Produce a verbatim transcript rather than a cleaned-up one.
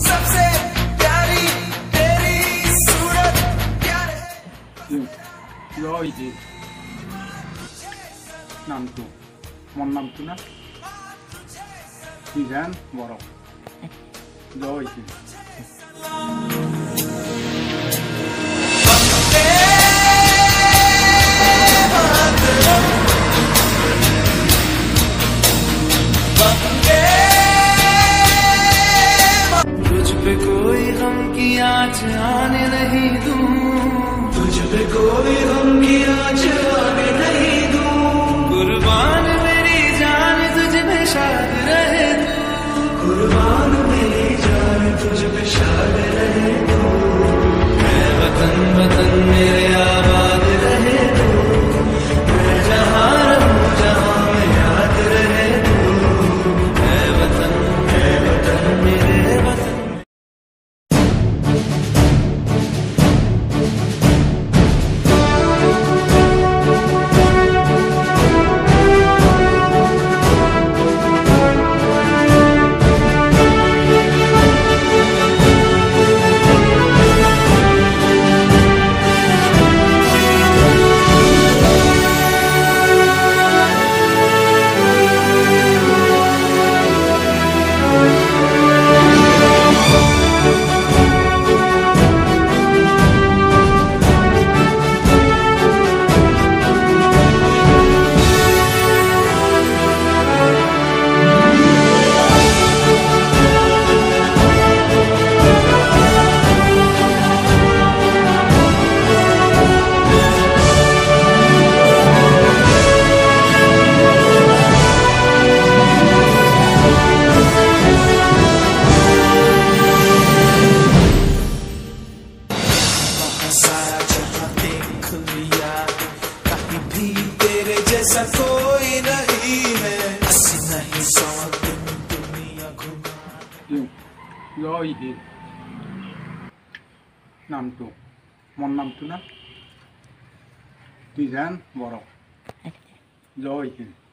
सबसे प्यारी तेरी सूरत प्यारे জয় হে নামটো মন নামটো না বিধান বড় জয় হে तुझ पे कोई गम की आँच आने नहीं दूं, तुझ पे कोई गम की आँच आने नहीं दूं। कुर्बान मेरी जान तुझ पे शाद रहे तू, कुर्बान मेरी जान तुझ पे शाद रहे तू। मैं वतन वतन मेरे आबाद रहे तू, मैं जहाँ रहूँ जहाँ में याद रहे तू। मैं वतन मैं वतन मेरे वतन। सारा जहां देख लिया, कहीं भी तेरे जैसा कोई नहीं है। अस्सी नहीं सौ दिन दुनिया घुमा। জয় হে নামটো মন নামটো না বিধান বড় জয় হে।